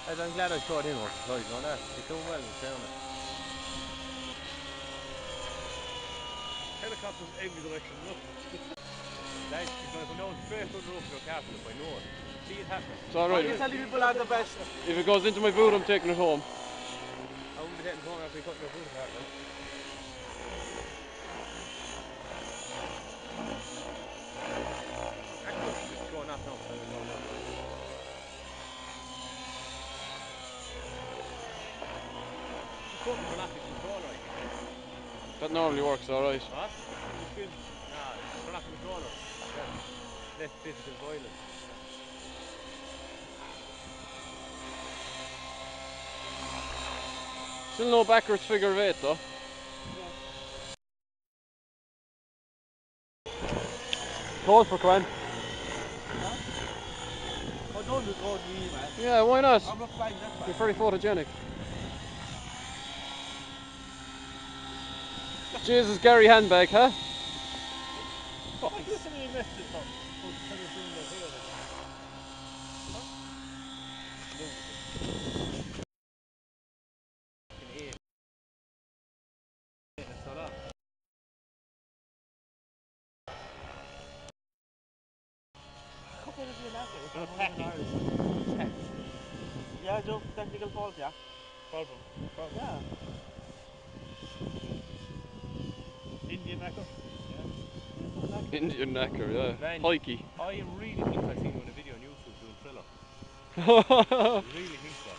I'm glad I showed him what the size on that. He's doing well in fairness. Helicopters every direction, look. Lads, he's going to come down straight through the roof of your castle if I know it. See it happen. It's alright. You tell the people are the best. If it goes into my boot, I'm taking it home. I wouldn't be taking it home after you cut your foot apart, like. Actually, just go knock now. Just go for knock the controller, I think. That normally works alright. What? Just give, nah, turn off the controller. Yeah. Less physical violence. Still no backwards figure of 8 though. Close for Quen. Oh, don't do road me, man. Yeah, why not? I'm not flying that far. You're very photogenic. Jesus, Gary handbag, huh? What do you think you invested for? Oh, the feather doing the hair. Huh? It's so long. What kind of doing that? It's packing. Yeah, Joe, technical fault, yeah. Problem. Yeah. Indian knacker. Yeah. Indian knacker, yeah. Man, Pikey. I really think I seen you in a video on YouTube doing thriller. I really think so.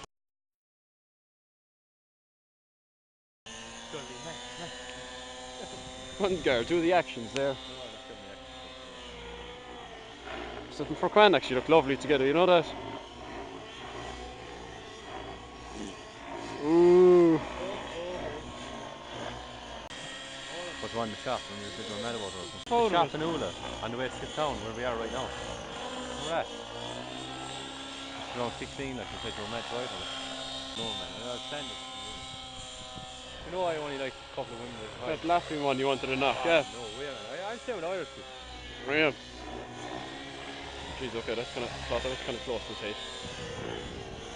It's gonna be One guard, do the actions there. no, that's gonna be excellent. Something for Quen actually look lovely together, you know that? Ooh. But we're on the shop and we were going mad about it. The shop in Ula, on the way to town where we are right now. Remember that? It's around 16, like we said, we were mad right on it. No man, I was standing. You know I only like a couple of women at a time. That laughing one you wanted to knock, yeah. No way man, I'm staying with Irish people. Yeah. Jeez, okay, that's kind of, thought that was kind of close to his head.